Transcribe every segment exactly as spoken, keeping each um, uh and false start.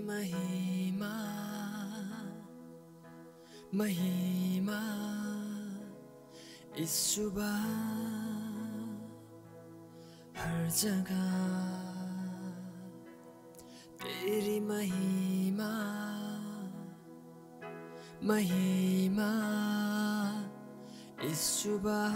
महिमा महिमा इस सुबह हर जगह तेरी महिमा महिमा इस सुबह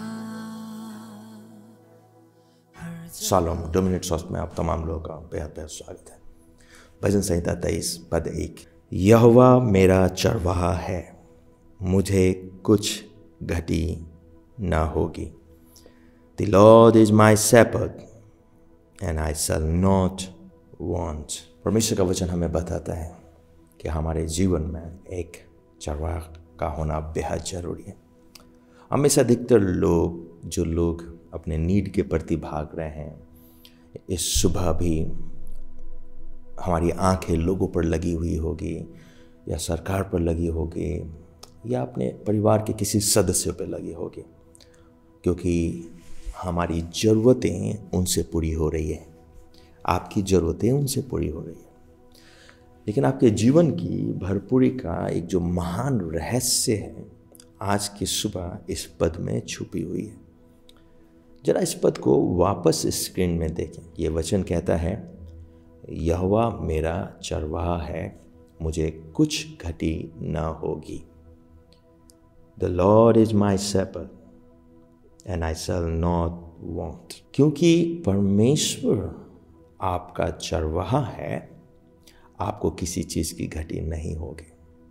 हर जगह। शालोम, दो मिनट सॉस में आप तमाम लोगों का बेहद बेहद स्वागत है। भजन संहिता तेईस पद एक। यहोवा मेरा चरवाहा है, मुझे कुछ घटी ना होगी। The Lord is my shepherd and I shall not want। परमेश्वर का वचन हमें बताता है कि हमारे जीवन में एक चरवाहा का होना बेहद ज़रूरी है। हम में अधिकतर लोग जो लोग अपने नीड के प्रति भाग रहे हैं, इस सुबह भी हमारी आंखें लोगों पर लगी हुई होगी या सरकार पर लगी होगी या अपने परिवार के किसी सदस्य पर लगी होगी, क्योंकि हमारी ज़रूरतें उनसे पूरी हो रही है। आपकी ज़रूरतें उनसे पूरी हो रही है, लेकिन आपके जीवन की भरपूरी का एक जो महान रहस्य है आज की सुबह इस पद में छुपी हुई है। जरा इस पद को वापस स्क्रीन में देखें। ये वचन कहता है, यहोवा मेरा चरवाहा है, मुझे कुछ घटी न होगी। The Lord is my shepherd and I shall not want। क्योंकि परमेश्वर आपका चरवाहा है, आपको किसी चीज़ की घटी नहीं होगी।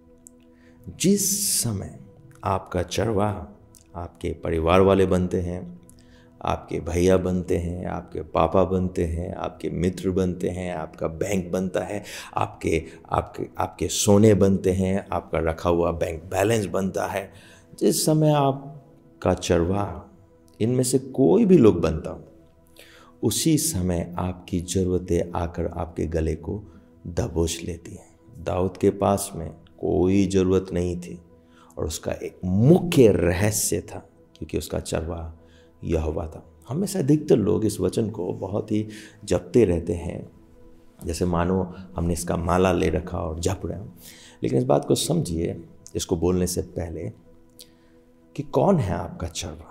जिस समय आपका चरवाहा आपके परिवार वाले बनते हैं, आपके भैया बनते हैं, आपके पापा बनते हैं, आपके मित्र बनते हैं, आपका बैंक बनता है, आपके आपके आपके सोने बनते हैं, आपका रखा हुआ बैंक बैलेंस बनता है। जिस समय आपका चरवाहा इनमें से कोई भी लोग बनता हो, उसी समय आपकी ज़रूरतें आकर आपके गले को दबोच लेती हैं। दाऊद के पास में कोई ज़रूरत नहीं थी और उसका एक मुख्य रहस्य था, क्योंकि उसका चरवाहा यहोवा था। हम में से अधिकतर लोग इस वचन को बहुत ही जपते रहते हैं, जैसे मानो हमने इसका माला ले रखा और जप रहे हैं। लेकिन इस बात को समझिए, इसको बोलने से पहले, कि कौन है आपका चरवाहा।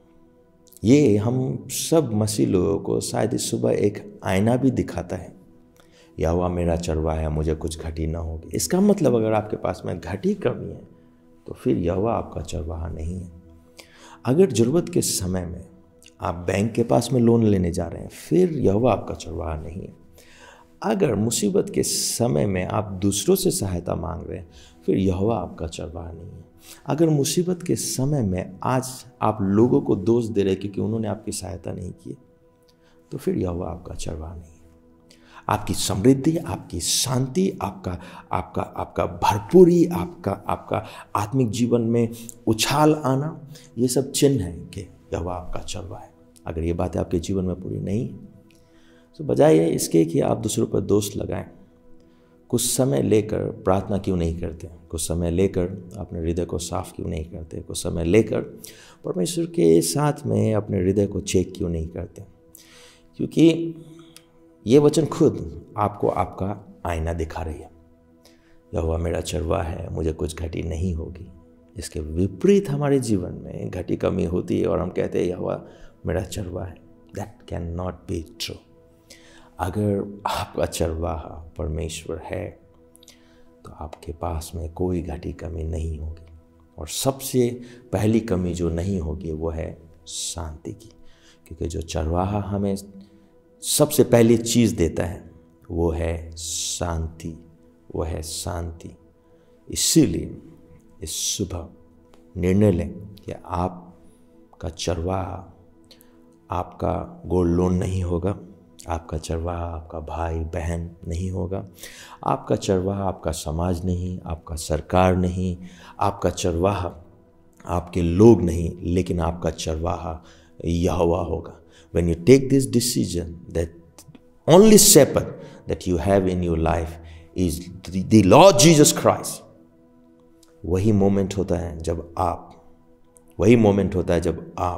ये हम सब मसीह लोगों को शायद इस सुबह एक आईना भी दिखाता है। यहोवा मेरा चरवाहा है, मुझे कुछ घटी ना होगी। इसका मतलब अगर आपके पास में घटी कमी है तो फिर यहोवा आपका चरवाहा नहीं है। अगर ज़रूरत के समय में आप बैंक के पास में लोन लेने जा रहे हैं, फिर यहोवा आपका चरवाहा नहीं है। अगर मुसीबत के समय में आप दूसरों से सहायता मांग रहे हैं, फिर यहोवा आपका चरवाहा नहीं है। अगर मुसीबत के समय में आज आप लोगों को दोष दे रहे हैं क्योंकि उन्होंने आपकी सहायता नहीं की, तो फिर यहोवा आपका चरवाहा नहीं है। आपकी समृद्धि, आपकी शांति, आपका आपका आपका भरपूरी, आपका आपका आत्मिक जीवन में उछाल आना, ये सब चिन्ह है कि यहोवा आपका चरवाहा है। अगर ये बातें आपके जीवन में पूरी नहीं है, तो बजाय इसके कि आप दूसरों पर दोष लगाएं, कुछ समय लेकर प्रार्थना क्यों नहीं करते, कुछ समय लेकर अपने हृदय को साफ क्यों नहीं करते, कुछ समय लेकर परमेश्वर के साथ में अपने हृदय को चेक क्यों नहीं करते। क्योंकि ये वचन खुद आपको आपका आईना दिखा रही है। यहोवा मेरा चरवाहा है, मुझे कुछ घटी नहीं होगी। इसके विपरीत हमारे जीवन में घटी कमी होती है और हम कहते हैं यहोवा मेरा चरवाहा है। That can not be true. अगर आपका चरवाहा परमेश्वर है तो आपके पास में कोई घटी कमी नहीं होगी। और सबसे पहली कमी जो नहीं होगी वो है शांति की, क्योंकि जो चरवाहा हमें सबसे पहली चीज़ देता है वो है शांति, वो है शांति। इसीलिए इस सुबह निर्णय लें कि आपका चरवाहा आपका गोल्ड लोन नहीं होगा, आपका चरवाहा आपका भाई बहन नहीं होगा, आपका चरवाहा आपका समाज नहीं, आपका सरकार नहीं, आपका चरवाहा आपके लोग नहीं, लेकिन आपका चरवाहा यहोवा होगा। When you take this decision that only shepherd that you have in your life is the, the Lord Jesus Christ, वही मोमेंट होता है जब आप वही मोमेंट होता है जब आप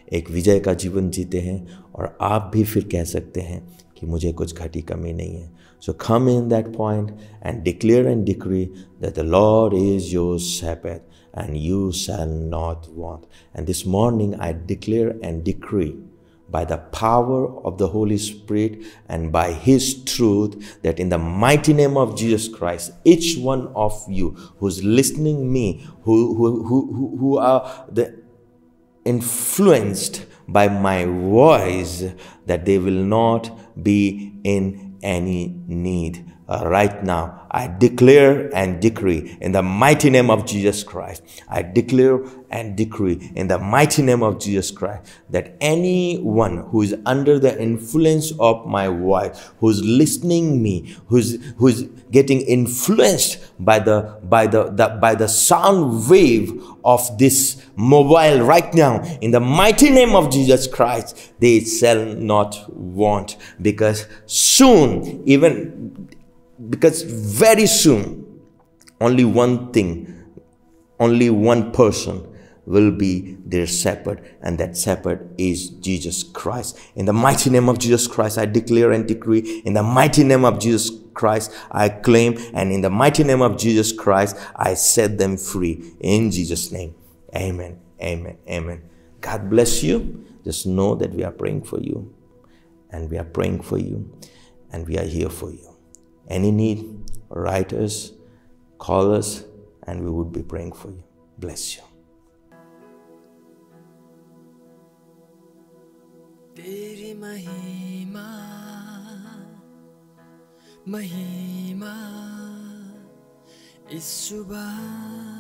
एक विजय का जीवन जीते हैं, और आप भी फिर कह सकते हैं कि मुझे कुछ घटी कमी नहीं है. So come in that point and declare and decree that the Lord is your shepherd and you shall not want. And this morning I declare and decree by the power of the Holy Spirit and by His truth that in the mighty name of Jesus Christ, each one of you who's listening me, who, who, who, who are the influenced by my voice, that they will not be in any need. Uh, right now, I declare and decree in the mighty name of Jesus Christ. I declare and decree in the mighty name of Jesus Christ that anyone who is under the influence of my voice, who's listening me, who's who's getting influenced by the by the, the by the sound wave of this mobile right now, in the mighty name of Jesus Christ, they shall not want, because soon, even because very soon, only one thing, only one person will be their shepherd, and that shepherd is Jesus Christ. In the mighty name of Jesus Christ, I declare and decree. In the mighty name of Jesus Christ, I claim, and in the mighty name of Jesus Christ, I set them free. In Jesus' name, amen, amen, amen. God bless you. Just know that we are praying for you, and we are praying for you, and we are here for you. Any need, write us, call us, and we would be praying for you. Bless you. तेरी महिमा महिमा इस सुबह